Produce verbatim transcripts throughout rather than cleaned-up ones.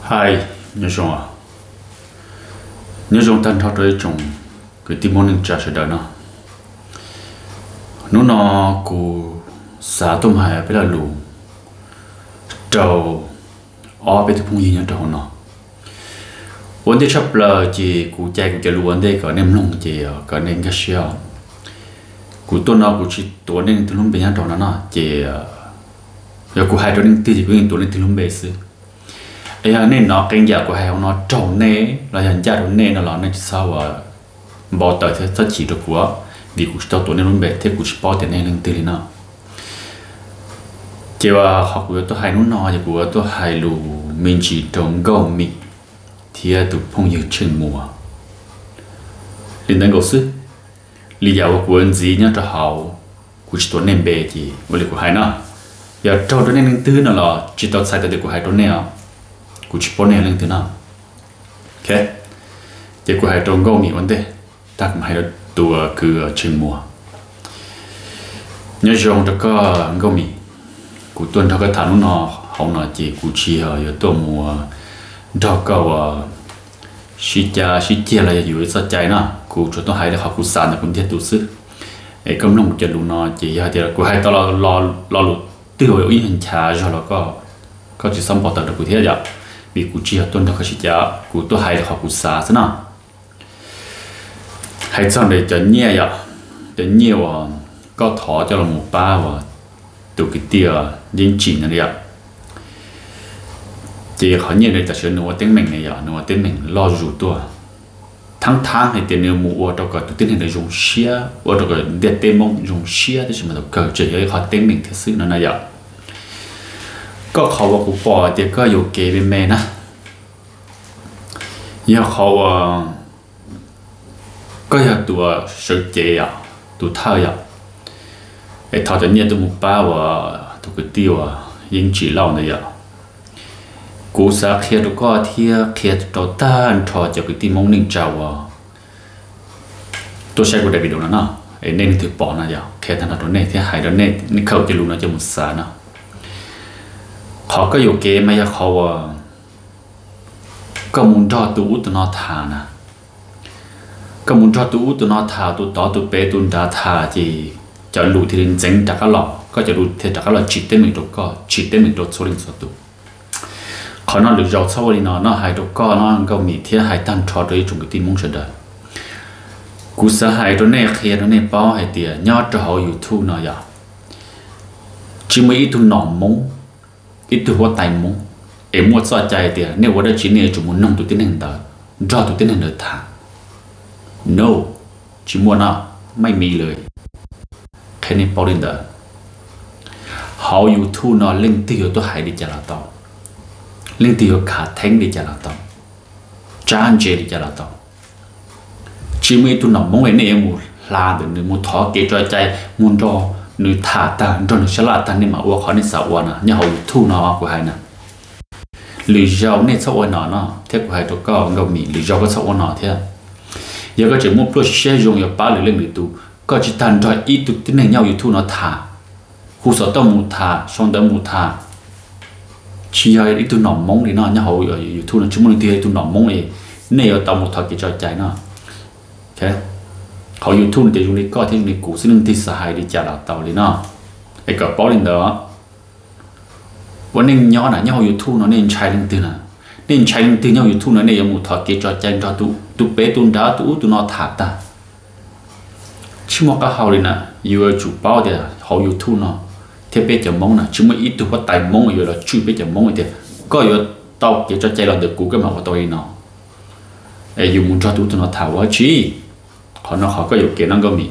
Hai nhớ chung à nhớ chung tan thọ tới chung cái tim muốn trả sẽ đỡ nó nó nó cụ xã tôm hải bây là lù trâu ở bên thùng gì nhá trâu nó vấn đề chấp là chỉ cụ chạy cụ chạy lù vấn đề có nem lông chỉ có nem cái xíu cụ tôi nó cụ chỉ tôi nên từ lúc bây giờ trâu nó nó chỉ giờ cụ hai trâu nên từ chỉ cụ nên tôi nên từ lúc bây giờ ấy nên nó kinh nghiệm của hai ông nó trâu nè là hiện ra trâu nè nó là nên sao à bỏ tới thế chỉ được của vì cụ cho tôi nên luôn bé thế cụ bỏ tiền này lên từ nó chỉ là học của tôi hay nó nói thì của tôi hay lù mình chỉ trồng gạo mì thì tụ phong nhiệt trên mùa liên đến gạo sư lý do của anh gì nhá cho họ cụ tôi nên bé thì với của hai nó giờ trâu tôi nên lên từ nó là chỉ tao sai từ của hai tôi nè cụ chỉ bỏ nè lên từ nào, ok, chỉ của hai trồng gạo mì vấn đề, ta cũng hay là tua cứ trên mùa, nhớ rằng cho có gạo mì, cụ tuần cho cái thằng nó họ nói chỉ cụ chỉ ở tua mùa, cho có xí cha xí chia làอยู่สัจใจนะcụ cho tôi hay là học cụ sản là cũng thiết tu sư, ấy công nông chỉ luôn nó chỉ hai thì cụ hay tao lo lo lo lụt từ hồi ý hình trà rồi nó có có chỉ xong bỏ tờ được cụ thiết vậy vì cụ chỉ tuân theo cái giá cụ tôi hay là học cụ xã thế nào hay chọn để cho nhẹ vậy để nhiều có thọ cho là một ba và từ cái tia những chỉ này vậy chỉ khó nhẹ để ta sẽ nuôi tiếng mình này vậy nuôi tiếng mình lo rủ tua tháng tháng hay tiền nhiều mua đâu có tiếng này để dùng xia ở đâu có để tên mong dùng xia thì mà đâu có chỉ cái họ tiếng mình thật sự nó này vậy cóเขาว่ากูปอเด็กก็อยู่เกย์เป็นแม่นะยังเขาว่าก็ยังตัวสุดเจียตัวเท่าอย่างไอ้ทอดเนี่ยตัวมุป้าว่าตัวกติว่ายิงจีเล่าเนี่ยกูสักเทียตัวก็เทียเทียตัวต้านทอดจากกติมงนิ่งเจ้าว่าตัวใช้กูได้ไปดูนะนะไอ้เน่นถือปอนะอย่างแค่ท่านตัวเน่ที่หายตัวเน่นี่เขาจะรู้นะจะมุสานะเขาก็อยู่เกมไม่ใช่เขาอ่ะก็มุนจอตัวอุตนอทานะก็มุนจอตัวอุตนอทาตัวต่อตัวเปตุนดาทาจีจะรู้ที่ดินเจ๋งจากก็หลอกก็จะรู้ที่จากก็หลอกจิตเต็มหนึ่งตัวก็จิตเต็มหนึ่งตัวโซลินสตุเขานอนหรือเราเช่าวันนี้นอนนอนหายตัวก็นอนก็มีที่หายตันทอดด้วยจุกตีมุ่งเฉยกูสหายตัวเน่เคลียตัวเน่ป้อหายเตียยอดจะเขาอยู่ทุ่งนอยจิไม่อีทุ่งหนอมมุ้งít từ hoa tài mông em muốn so chạy thì nếuว่าได้chỉเนี่ยchúng muốn nông tụi tiếng hình đó cho tụi tiếng hình được thả no chỉ muốn nóไม่มีเลยแค่นี้พอดีเด้อเขาอยู่ทุ่งนอนเล่นตีอยู่ตัวหายดีจ้าละต่อเล่นตีอยู่ขาแทงดีจ้าละต่อจานเจดีจ้าละต่อchỉมีตุ่นหนอมมงเห็นเนี่ยมูลาเดินมูท้อเกจใจมูรอนึกท่าตาจนฉลาดตานี่มาว่าเขาในสาวนะเนี่ยเขาทุ่งนอกูให้นะหรือเจ้าเนี่ยสาวนอเนาะเท่ากูให้ตัวก็เรามีหรือเจ้าก็สาวนอเท่ายังก็จะมุ่งเพื่อเชื่อจงอย่าป้าหรือเรื่องหรือตัวก็จะทันใจอีตุที่เนี่ยเนี่ยอยู่ทุ่งนอท่าคู่สาวต้องมูท่าชงต้องมูท่าชี้ให้อีตุหนอมมงนี่เนาะเนี่ยเขาอยู่ทุ่งนอชั่วโมงที่ให้ตุหนอมมงเองเนี่ยต้องมูท่ากิจใจเนาะโอเคเขาอยู่ทุ่นแต่อยู่ในก้อนที่อยู่ในกูซึ่งที่สหายดีจ่าเราเต่าเลยเนาะไอ้กับป้อลินเดอร์วันนี้ย้อนอ่ะเนี่ยเขาอยู่ทุ่นเนาะเนี่ยใช้ลิงตื่นอ่ะเนี่ยใช้ลิงตื่นเนี่ยอยู่ทุ่นเนาะเนี่ยยังมุดถอดเกจอแจงจอตุตุเปตุนดาตุตุนอถาตาชิมก็เขาเลยนะอยู่จุดเป้าเดียวเขาอยู่ทุ่นเนาะเทียบไปจะมองนะชิมอีตัวก็ตายมองอยู่แล้วชื่อไปจะมองเดียวก็อยู่เต่าเกจอแจงเราเด็กกูก็มาว่าตัวเองเนาะไอ้อยู่มุดจอตุตุนอถาวรชีเขาเนาะเขาก็อยู่เกณฑ์นั่นก็มี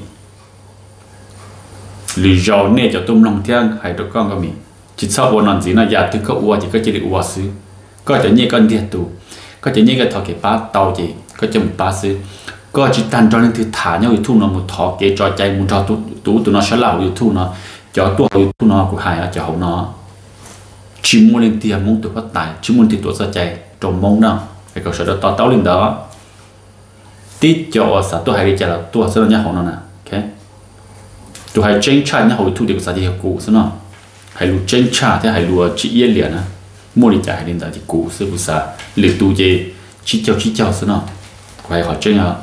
หรือเราเนี่ยจะตุ้มลงเที่ยงให้ตัวก้อนก็มีจิตชอบวันนั้นสินะอยากถึงก็อ้วนจิตก็จะได้อ้วนซื้อก็จะเนี่ยกันเดียดตัวก็จะเนี่ยกันถอดเก็บป้าเตาจีก็จะมุดป้าซื้อก็จิตตันจอนึงถือฐานเนี่ยอยู่ทุ่งเนาะมุดถอดเกจอใจมุดถอดตู้ตู้ตัวเนาะฉลาดอยู่ทุ่งเนาะจอตัวอยู่ทุ่งเนาะกูหายอ่ะจะเขาเนาะชิมมูลินเตียมุงตัวก็ตายชิมมูลินตัวสะใจจมมงเนาะไอ้ก็เสด็จต่อเต้าลินเด้อtí cho sao tôi hay đi chợ là tôi sẽ nhớ họ nó nè, ok? Tôi hay tranh cha nhớ họ thu được sao thì cụ sẽ nó, hay lu tranh cha thì hay lu chỉ yên liền á, mua đi chợ hay đi tại thì cụ sẽ不啥 lựa tu gì chỉ cho chỉ cho xí nó quay họ chơi nhở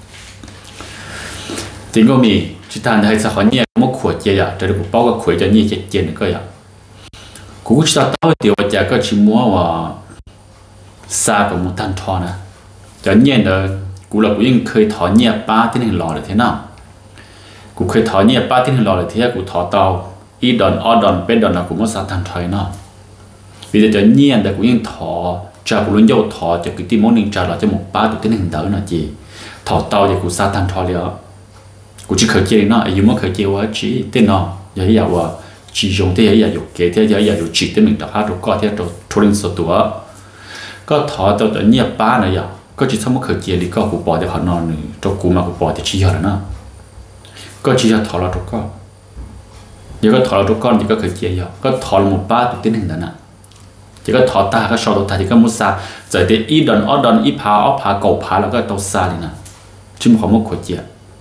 thì có mi chỉ ta hay sao họ nhẹ một khối chơi à để được bao cái khối cho nhẹ chơi chơi nữa cơ à cũng chỉ ta tao điều giờ có chỉ mua và xa của một thanh thọ nè cho nhẹ đó cũng là cũngยังเคยถอนnhẹ baที่หนึ่งหล่อเลยthế nào cũngเคยถอนnhẹ baที่หนึ่งหล่อเลยthế cũngถอตาวอีดอนออดอนเป็นดอนนะcũng mất sát thanh thọ nó vì giờ cho nhẹ đó cũngยังถอจะcũng luôn dâuถอจะcái tim món ninh trả lại cho một baที่หนึ่งđỡ là gìถอตาวจะcũng sát thanh thọ liền cũng chỉ khởi chơi nó ai muốn khởi chơi quá chỉ tên nó giờ bây giờ chỉ dùng thế giờ dùng kế thế giờ giờ dùng chỉ tên mình đọc hát rồi có thế rồi thu linh số tuổi có thọ tao tự nhiên ba này giờ có chỉ xong một khởi chơi thì có cụ bỏ để họ non nữa cho cụ mà cụ bỏ thì chỉ giờ nó có chỉ giờ thọ là cho con giờ có thọ là cho con thì có khởi chơi giờ có thọ là một ba tên hình đó nè chỉ có thọ ta có sau đó ta thì có một sa giờ thì ít đòn ót đòn ít phá ót phá cầu phá là có tàu sa này nè chứ không một khởi chơi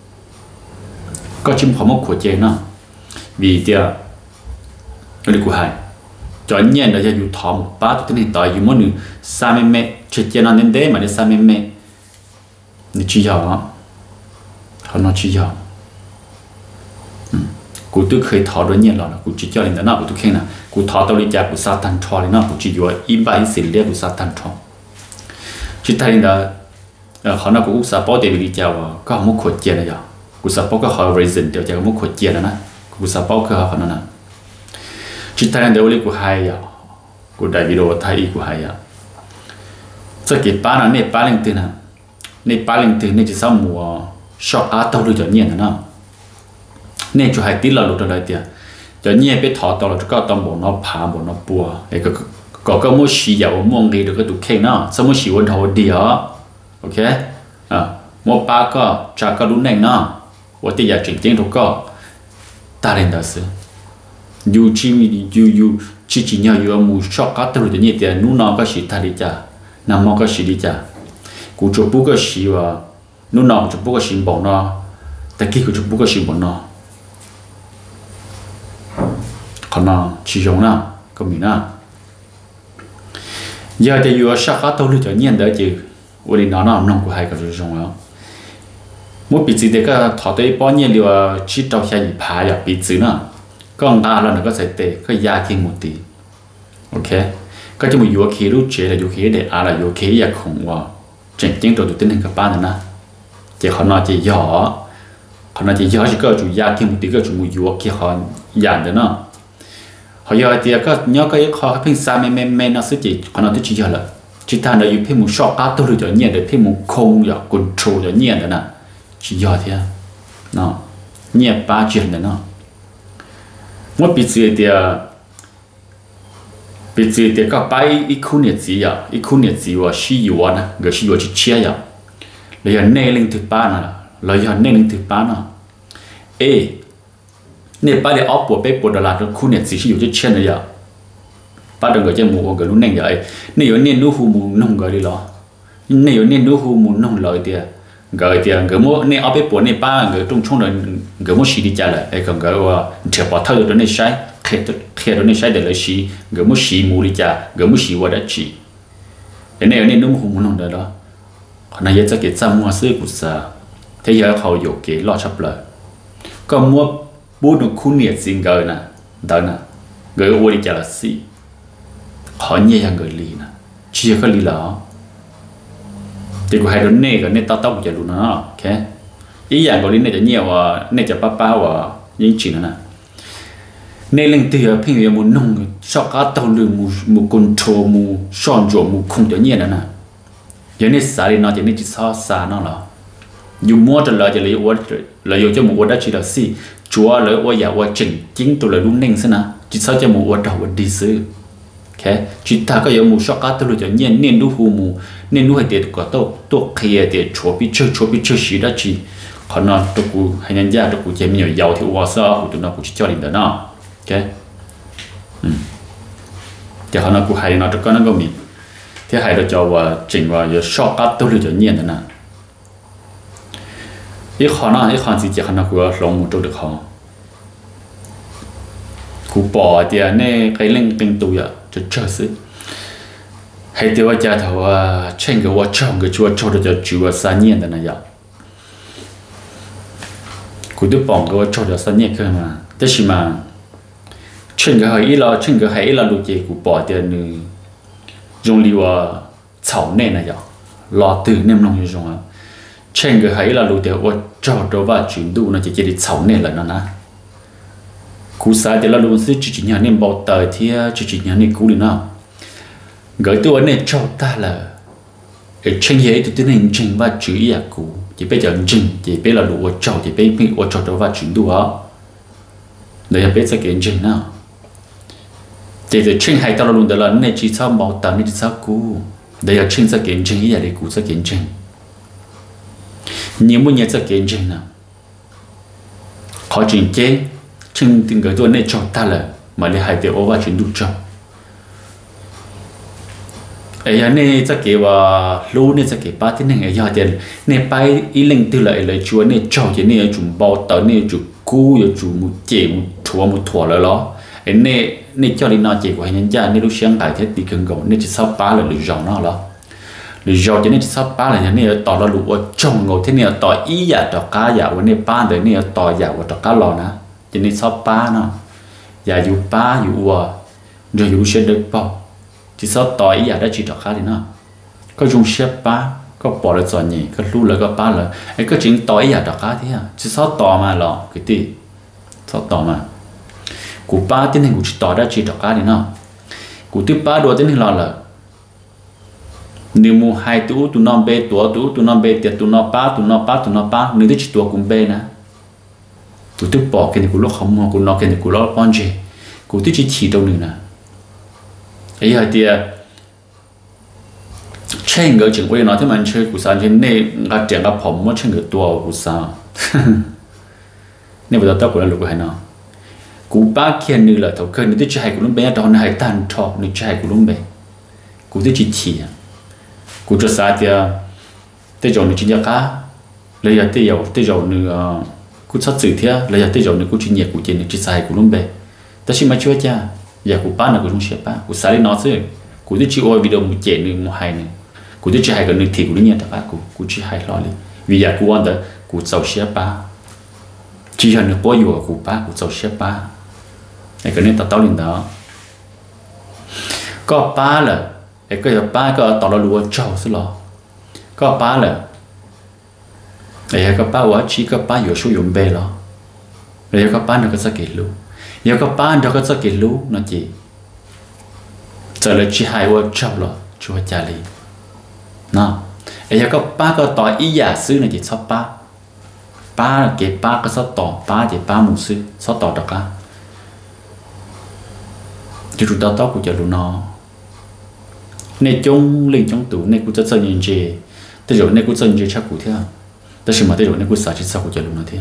có chim không một khối chơi nó vì thế người của hai cho anh nhận là dùng thọ một bát cái này tại dùng món nữa sa mê mê chơi chơi nó nên đấy mà để sa mê mê để chỉ giờ họ nói chỉ giờ cụ tôi khởi thọ đối nhận là cụ chỉ cho nên là nó cụ tôi khen là cụ thọ tao đi chơi cụ sa tan thọ thì nó cụ chỉ dùng im ba im xịn liền cụ sa tan thọ chỉ thấy là họ nói cụ sa bỏ để đi chơi có một khối chơi này giờ cụ sa bao cái họ reason điều cho một khối chia đó nè cụ sa bao cái họ nó nè chỉ thấy điều này của hai à của đại video thay của hai à cho cái ba nó này ba linh tiền à này ba linh tiền này chỉ sau mùa shop á tàu được cho nhiên nữa này cho hai tí là lụt rồi tiền cho nhiên biết thọ tàu là có tàu bộ nó phá bộ nó bùa cái có có cái mua xì dầu mua gì được cái tụ khen nó sau mua xì quần thầu đi hả ok à mua ba có trả cái đúng này nó我哋也真正都搞，大人的事，有几米有有几几年有木少搞到的那点，努那个是他的家，那么个是的家，古就不个是哇，努那就不个是bon那，但佢就不个是bon那，可能其中啦，咁咪啦，而家就有少搞到的就念得就，我哋那那唔能夠係個種咯。mỗi bị gì đấy cái thọ tới bao nhiêu liều chỉ trâu xe gì phá ya bị gì nữa con ta là nó có sẽ tệ cái giá kia một tí ok cái chúng mình vừa khi lúc chế là vừa khi để à là vừa khi ya khủng quá chẳng chẳng trâu tụi tin hình các bạn nữa chỉ họ nói chỉ nhỏ họ nói chỉ nhỏ chỉ có chủ giá kia một tí cái chúng mình vừa khi họ giảm được nó họ giờ thì cái nhớ cái họ cái phim sa mê mê mê nó sẽ chỉ họ nói tới chỉ giờ là chỉ ta là dùng phim một short á tôi được cho nhiều để phim một không ya control cho nhiều nữa nè chỉ giờ thế nó nhẹ ba chuyện đấy nó mỗi bị gì thì bị gì thì các bài ít khu nhiệt gì à ít khu nhiệt gì và sử dụng à người sử dụng chỉ chia à lấy giờ nê linh thứ ba nè lấy giờ nê linh thứ ba nè ê nê ba để ốp bộ bếp bộ đà lạt khu nhiệt gì sử dụng chỉ chia này à ba đừng gọi cho mù người lúc này vậy nê giờ nê nuôi hù mù nông người đi lo nê giờ nê nuôi hù mù nông lợi thì người thì người mua nè ở bên bộ nè ba người trong trong là người mua xì đi trả lại hay còn người chờ bỏ thâu đó nè sai khi khi đó nè sai để lấy xì người mua xì mua đi trả người mua xì qua đã chỉ cái này nè nó không muốn làm đó còn này giờ cái trăm mua sữa của sa thế giờ họ有cái lo chấp lời có mua bút được khu nhiệt gì người nè đó nè người mua đi trả là xì họ nhẹ hàng người lì nè chỉ có lì là thì của hai đứa này cái này tao tao cũng chả luôn nó ok ý dạng của lính nàyจะnhiều à nàyจะป้าป้าว่ายิ่งจีนนะในเรื่องที่เพียงมุนนุ่งชอบการตัวลืมมุมุกุนโชมุซ่อนโจมุคงจะเนี่ยนะนะอย่างนี้สารีนอจะนี่จิตซ้อสานั่นหรออยู่มัวจะเลยจะเลยว่าเลยอยู่จะมุว่าได้ชีละสิจัวเลยว่าอยากว่าจริงจริงตัวเลยรุ่นเน่งซะนะจิตซ้อจะมุว่าเราว่าดีซื้อโอเคจิตตาก็ยังมุชอบการตัวเลยจะเนี่ยเน้นดูหูมุเน้นดูให้เด็ดก็ตัวตัวเคลียเด็ดชัวพิเชอร์ชัวพิเชอร์สีได้จีขณะตัวกูให้ยันยาตัวกูจะมีอยู่ยาวที่ว่าซ้อหูตัวนั้นกูจะจ่อลินเดน่าโอเคอืมแต่ขณะกูให้น่ะตัวก็นั่นก็มีที่ให้เราจะว่าจริงว่าจะชอบการตัวเลยจะเนี่ยนะอีขณะอีขณะที่จะขณะกูลงมือตัวเด็กเขากูปอเดียเนี่ยใครเล่นเป็นตัวอ่ะจะเชื่อสิ hay tiêu cha thầu chen cái vợ chồng cái chúa cho được chúa sa nhiên đó này vậy cụ tôi bỏ cái vợ cho được sa nhiên cơ mà thế thì mà chen cái hay là chen cái hay là lúc gì cụ bỏ tiền nữa dùng liều chảo nè này vậy lò từ nem nông như dùng chen cái hay là lúc gì vợ cho được và chuyển đủ nó chỉ chỉ đi chảo nè là nó nè cụ sai thì là lúc xí chỉ chỉ nhà nem bao tờ thì chỉ chỉ nhà nem cũ đi nào gửi tôi này cho ta là cái chân giấy tôi tin chân và chữ ý à cụ chỉ bây giờ chân chỉ bây là đủ cho chỉ bây bây ở cho đó và chuyển đua để bây giờ cái chân nào chỉ là chân hay tao luôn đó là này chỉ sao bảo tao này chỉ sao cụ để là chân sẽ cái chân ý à để cụ sẽ cái chân nhiều muốn nhớ sẽ cái chân nào khó chuyển chế chân từng gửi tôi này cho ta là mà để hai điều và chuyển đua cho ấy anh sẽ kêu là lúa này sẽ kêu ba thế này ấy giờ thì này bay ý linh từ lại lời chúa này cho cái này chúng bao tới này chúng cú rồi chúng một chè một thua một thua rồi đó ấy này này cho đi nói chè của anh cha này lúc sáng tại thế thì cần gọi này chỉ sáu ba là lười giàu nó đó lười giàu cho nên chỉ sáu ba là này tỏ là lúa trồng ngồi thế này tỏ ý giả tỏ cá giả của này ba đời này tỏ giả của tỏ cá lò nè cho nên sáu ba nó giả dụ ba dụ rồi dụ sẽ được bao chỉ sao tỏi giả đã chỉ đọc khá thì nó có dùng xếp ba có bỏ được rồi nhỉ có lưu lại có ba là ấy có chính tỏi giả đọc khá thế à chỉ sao tỏi mà lọ cái gì sao tỏi mà của ba tiếng hình của chỉ tỏi đã chỉ đọc khá thì nó của thứ ba đồ tiếng hình là là nếu mua hai tú tụ non bê tuổi tú tụ non bê tiệt tụ non ba tụ non ba tụ non ba nếu thứ chỉ tuổi cùng bê nè của thứ bỏ cái này của nó không mua của nó cái này của nó bon gì của thứ chỉ chỉ đâu nữa nè ấy là thì chen cái chuyện quay nói thế mà chơi của sao trên này ngắt tiền ngắt phồng mất chen cái tua của sao nên bây giờ tao cũng là lúc hay nó cú ba kia như là thầu cơ như thế chạy của lúc bé đó này tan thọ như chạy của lúc bé cú thế chỉ chỉ cú cho sao thì tới giờ như chỉ nhớ cá lấy ra tới giờ tới giờ như cú sát xử thế lấy ra tới giờ như cú chỉ nhẹ cú chỉ như chỉ chạy của lúc bé ta chỉ mà chưa cha giờ cụ ba là cụ không xếp ba cụ sai nó chứ cụ chỉ chịu oi video một chén nữa một hai nữa cụ chỉ hai cái nữa thì cụ đi nhận tất cả cụ cụ chỉ hai lo đi vì giờ cụ ăn được cụ giàu xếp ba chỉ là được bao nhiêu cụ ba cụ giàu xếp ba này cái này tao tao liền đó có ba là cái cái ba có tao là lúa trâu xí lo có ba là này có ba quá chỉ có ba nhiều số dùng bê lo này có ba nó có sao kể luôn giờ các bạn đó có sao kể lú nó chỉ giờ là chỉ hai vợ chồng rồi chúa cha đi nó giờ các bạn có tỏi ý giả sư này chỉ sao ba ba là cái ba có sao tỏi ba chỉ ba một sư sao tỏi được cả chứ chúng ta tao cũng chờ luôn nó này chung linh trong tủ này cũng rất sợ nhìn gì tới rồi này cũng sợ nhìn chắc cũng thế tới khi mà tới rồi này cũng sợ chỉ sao cũng chờ luôn nó thế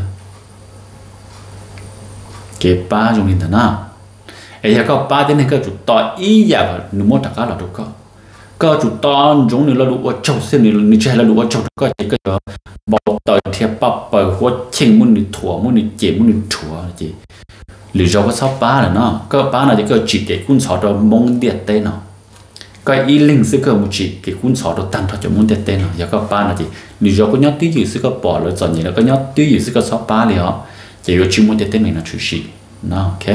cái ba trong hiện na, ấy là có ba thế này cái chủ tỏi ý giả nếu muốn tất cả là được có, có chủ tỏi giống như là lúa trâu xem như như chơi là lúa trâu có cái cái đó bảo tỏi thiệp bắp bờ hoa chinh muốn đi thua muốn đi chém muốn đi thua gì, lì rau có sáu ba là nó, có ba là cái chỉ cái cuốn sọ đó mong điệt tên nó, cái ý linh sẽ có một chỉ cái cuốn sọ đó tăng cho mong điệt tên nó, giờ có ba là gì, lì rau có nhát tí gì sẽ có bỏ rồi rồi gì nó có nhát tí gì sẽ có sáu ba liền họ chỉ có chuyên môn để tên mình là chủ sĩ, nó ok.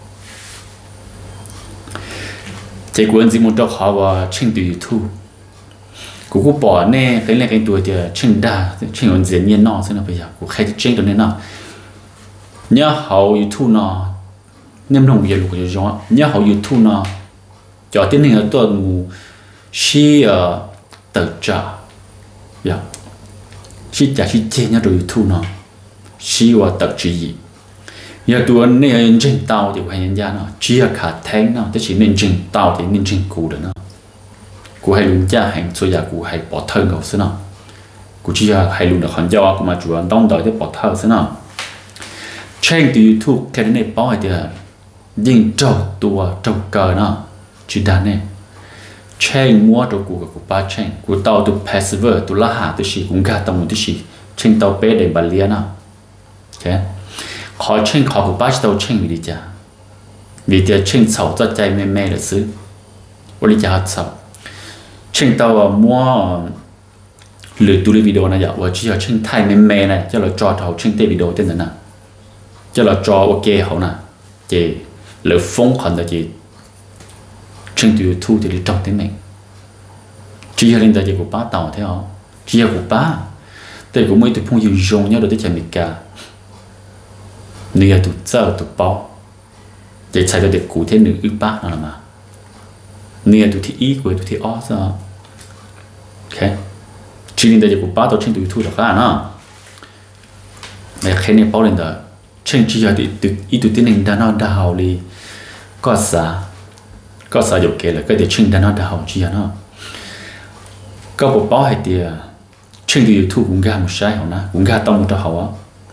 Chỉ có anh chỉ muốn cho họ vào trình tự thu, cũng có bỏ nè cái này cái tuổi thì trình đa, trình còn diễn nhiên nó, thế nào bây giờ cũng khai trình được nên nào, nhớ họ thu nó, nem đồng bây giờ lục rồi nhớ họ thu nó, cho tên hình ở tuần mù, xí ở tự trả, dạ, xí trả xí chế nhớ rồi thu nó. xí và tập chỉ gì giờ tôi nên trình tàu thì phải nhân gia nó chỉ là cả tháng nó tức chỉ nên trình tàu thì nên trình cụ được nó cụ hay luôn cha hành số giờ cụ hay bỏ thơ ngầu xí nó cụ chỉ là hay luôn được hoàn giao cụ mà chủ yếu đông đợi để bỏ thơ xí nó trên từ YouTube cái này bảo thì nhìn trâu tua trâu cờ nó chỉ đàn này trên mua trâu cụ của ba trên cụ tàu từ passive từ lá hạ từ xí cũng cả tàu một từ xí trên tàu bé để bà lia nó ok khó trên khó của ba tàu trên vì cha vì thế trên sầu cho chạy mê mê là xứ vì cha sầu trên tàu mua lựa tụi video này giờ chỉ là trên thay mềm mềm này cho là cho thầu trên tay video tên là cho là cho ok hậu nè chị lựa phong còn là chị trên YouTube thì trong tiếng mình chỉ là lên tại chị của ba tàu thế không chỉ là của ba tại của mấy tụi phong dùng dùng nhau được tới chạy mít cả nửa tụi giờ tụi bao để chạy được cụ thể nửa ư ba nào mà nửa tụi thì ý của tụi thì ó sao ok chỉ lên tại chị của ba tàu trên YouTube được cả nó mày khi này bao lên đó trên chỉ là tụi ý tụi tiếng mình đã nói đã hào đi có sao có sao dục kể là cái điều trên đã nói đã hào chỉ là nó có bộ báo hay thì trên YouTube cũng ra một sai hả na cũng ra tao một trò hậu á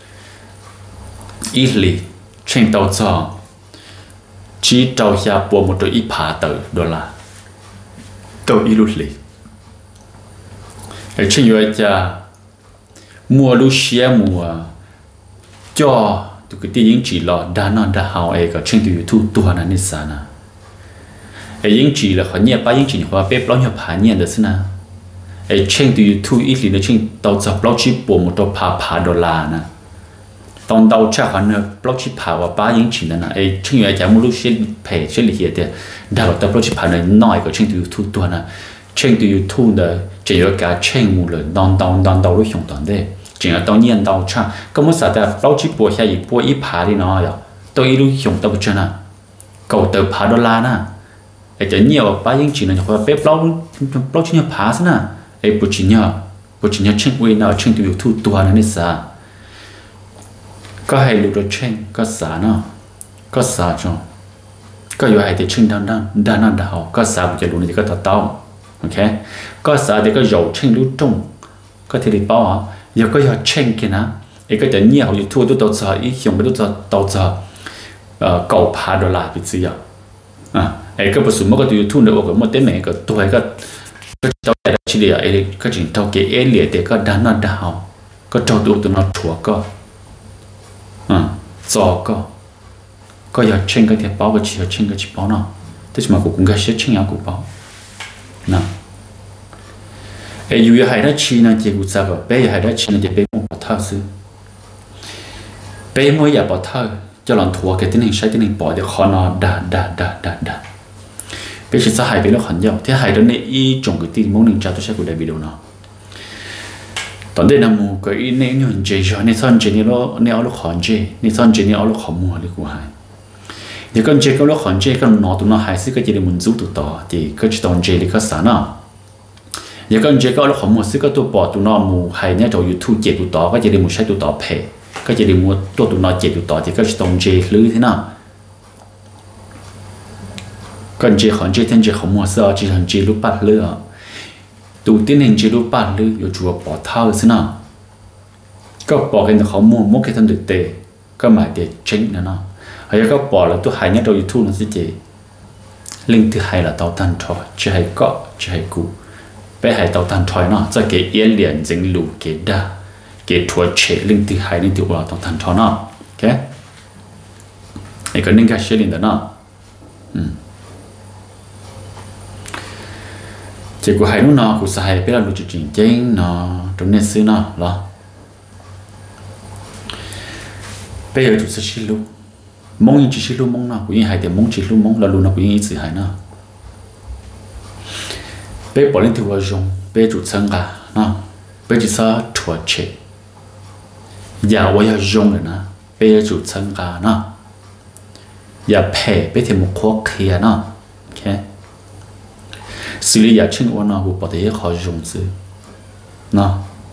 ít lì trên tàu cho chỉ tàu xa bộ một trò ít phá tử đó là tàu ít lụt lì ở trên dưới cha mua lúa xía mua cho tụi cái tiếng chỉ là đã nói đã hậu ấy có trên YouTube tua là nít sao na ấy những chỉ là họ nhẹ ba những chỉ họ bếp lo nhập phá nhẹ được xí na ấy trên từ YouTube ít thì nó trên tàu chập blog chip bộ một tàu phá phá đô la nè tàu tàu chắc hẳn là blog chip phá và ba những chuyện này ấy trên người chẳng muốn lúc xem phải xem lịch hiện thì đã có tàu blog chip phá này nói có trên từ YouTube tuần nè trên từ YouTube đó chỉ có cả trên một lần tàu tàu tàu tàu lúc dùng tàu đấy chỉ là tàu nhiên tàu chắc có một sao ta blog chip bộ hay gì bộ ít phá đi nó rồi tôi ít lúc dùng tàu chân nè cầu tàu phá đô la nè ấy chỉ nhiều ba những chuyện này họ bếp blog blog chip phá thế nè ấy bố trí nhờ bố trí nhờ trên quê nào trên từ YouTube tua nó sao có hay lúc đó trên có xả nó có xả cho có nhiều hay thì trên đan đan đan đan đào có xả bây giờ luôn thì có tao tao ok có xả thì có dầu trên lúc trong có thể đi bao à giờ có giờ trên kia nè ấy có thể nhiều YouTube tôi tao xả ít dùng cái tôi tao xả cầu phá đô la bị gì à ấy có một số cái YouTube được có một tên mẹ có tôi có cái cháu này chỉ là ấy cái chuyện tao kể ấy liền để có đàn nó đào có trâu tụi tụi nó chua có à giò có có giờ trên cái thiệp báo cái chỉ trên cái chỉ báo nào thế mà cũng cái sẽ trên nhau cũng báo nè ấy dù hay đó chi nó chỉ cũng sao rồi bé hay đó chi nó chỉ bé một bảo thao sư bé mới giờ bảo thao cho lần thua cái tiếng hình sai tiếng hình bỏ để khó nó đà đà đà đà đà bây giờ hai bên nó khẩn nhau thế hai đứa này y trồng cái tin muốn nên trả tôi sẽ của đại video nào tận đây là một cái này nhon chơi rồi này son chơi này nó này ở lúc khẩn chơi này son chơi này ở lúc khẩn mua đi của hai thì con chơi cái lúc khẩn chơi con nó tụi nó hay xí cái chơi để muốn giúp tụi tao thì cái chỉ tao chơi để cái sản nào giờ con chơi cái lúc khẩn mua xí cái tụi bỏ tụi nó mua hay nhá cho YouTube chơi tụi tao cái chơi để muốn sai tụi tao phe cái chơi để mua tụi tụi nó chơi tụi tao thì cái chỉ tao chơi lưới thế nào còn chỉ còn chỉ thêm chỉ không mua sữa chỉ còn chỉ lúc bắt lửa đầu tiên hình chỉ lúc bắt lửa rồi chùa bỏ thao thế nào có bỏ cái nó không mua một cái thân được tệ có mà để chính nữa nó hay có bỏ là tôi hay nhất đầu YouTube nó sẽ chỉ link thứ hai là tàu tan thoi chỉ hay có chỉ hay cũ bé hay tàu tan thoi nó cho cái yên liền dính lù cái đa cái thua chế link thứ hai link thứ ba tàu tan thoi nó ok này có nên cái share link đó nó chỉ của hai nó của sai biết là lúc chuyện chính nó trong nên xưa nó lo bây giờ chúng sẽ xin luôn mong như chỉ xin luôn mong nào của những hai thì mong chỉ luôn mong là luôn nào của những sự hai nó bây bỏ lên thì vào dùng bây chủ sang cả nó bây chỉ sao thua chết giờ bây giờ dùng rồi nó bây giờ chủ sang cả nó giờ phe bây thì một khó kia nó ok xử lý giải trình ôn nào của bảo thế khó dùng sự nó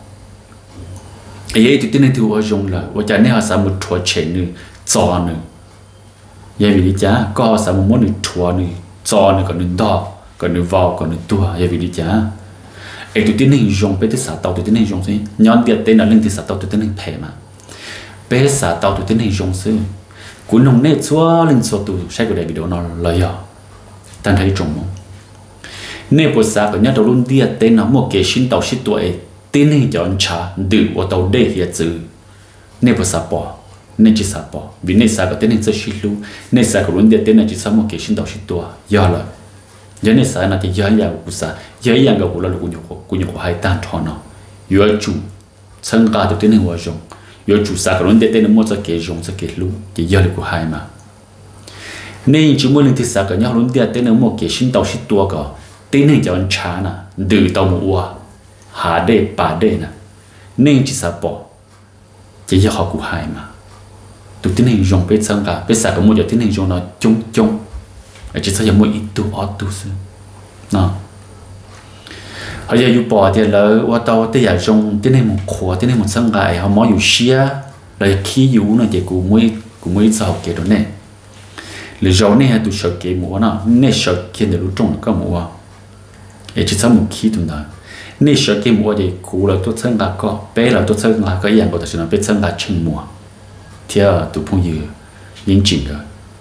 ấy thì tên này thì họ dùng là họ chẳng nên họ sao một thua chế nữa cho nữa vậy vì lý cha có họ sao một món nữa thua nữa cho nữa còn nữa đo còn nữa vào còn nữa tua vậy vì lý cha ấy thì tên này dùng bé thì sao tàu thì tên này dùng gì nhón tiền tên là lên thì sao tàu thì tên này phê mà bé sao tàu thì tên này dùng sự cuốn nông nét xóa lên xóa tụ sai của đại video nó lợi à tan thấy trồng nên bộ xã của nhà đầu luôn đi tên nó một cái xin tàu xin tuổi tên hình chọn trả từ ở tàu đây hiện giờ nên bộ xã bỏ nên chỉ xã bỏ vì nên xã có tên hình sẽ xin luôn nên xã của luôn đi tên này chỉ xã một cái xin tàu xin tuổi do là giờ này sai là thì giờ nhà của sa giờ nhà của của là của nhục của nhục hai tan thọ nó giờ chủ sang cả từ tên hình hóa rong giờ chủ sa cái để tên nó mua cho cái rong cho cái lú thì giờ là của hai mà nên chúng mình thì sa cái nhau luôn để tên nó mua cái sinh tàu sinh tua cả tên hình cho anh chả nè từ tàu mua hà đề bà đề nè nên chỉ sa bỏ chỉ giờ họ của hai mà tụi tên hình rong biết sang cả biết sa cái mua giờ tên hình rong nó chung chung chỉ sao giờ mua ít tu ở tu sư nó họ giờ dùng bỏ thì là qua tàu tới giờ trong tới này một khóa tới này một sang ngày họ mới dùng xia lại khi dùng này thì cũng mới cũng mới sao cái đó này là rồi này tụi sợ cái mua nó này sợ cái để lúc trong cái mua chỉ sao một khi tụi nó này sợ cái mua thì cũng là tôi sang ngày có bé là tôi sang ngày cái dạng của tôi chỉ là bé sang ngày chân mua thì tụi phong dừa những chuyện rồi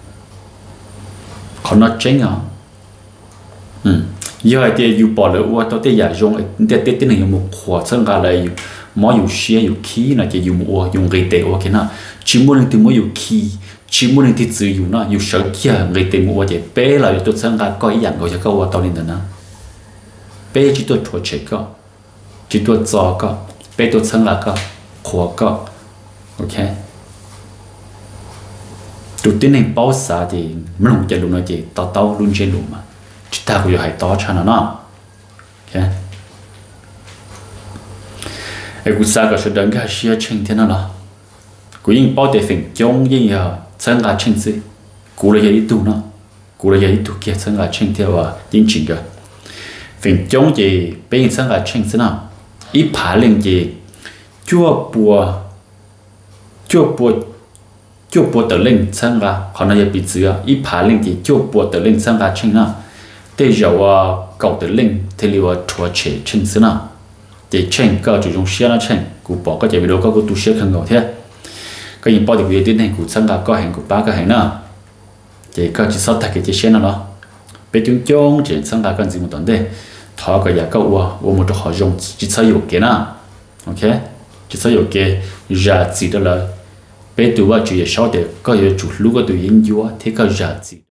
họ nói tránh à, ừ, giờ thì dù bỏ lỡ qua tao tới giờ dùng để để tiến hành một khóa sang cả lại mỗi dùng xe dùng khí là chỉ dùng mua dùng gây tệ qua cái nào chỉ muốn thì mới dùng khí chỉ muốn thì tự dùng nó dùng sợ kia gây tệ mua thì bé là tôi sang cả có ý dạng của cho câu qua tao lên đó nè bé chỉ tôi thua chết cơ chỉ tôi gió cơ bé tôi sang là cơ khóa cơ ok tụi tin này bao xa thì mình không chơi luôn nói gì tao tao luôn chơi luôn mà chúng ta cũng phải tao cho nó nó ok ai cũng xa cái sự đơn cái sự chuyện thế nào đó cũng những bao tiền phình chống gì à chân gà chân gì cũng là gì tụ nó cũng là gì tụ kia chân gà chân theo à những chuyện cái phình chống gì bên chân gà chân thế nào ít phá lên gì chua bùa chua bùa chua bùa tự lên sang ra họ nói bị chữa ít phá lên thì chua bùa tự lên sang ra chân nào để rồi cầu tự lên thì liệu thua chế chân xí nào để chân cơ chủ dùng xe nó chân của bỏ cái chế video có của tu xe không ngầu thế cái gì bao nhiêu tiến hành của sang ra có hành của ba cái hành nào để có chỉ sót cái chế xe nào đó bây chúng chung chỉ sang ra cần gì một tuần đây thọ cái giá câu ua ua một chỗ họ dùng chỉ sử dụng cái nào ok chỉ sử dụng cái giá trị đó là bé tụi vợ chủ yếu sau để có yếu chủ lúc có tụi yên chúa thế có giá trị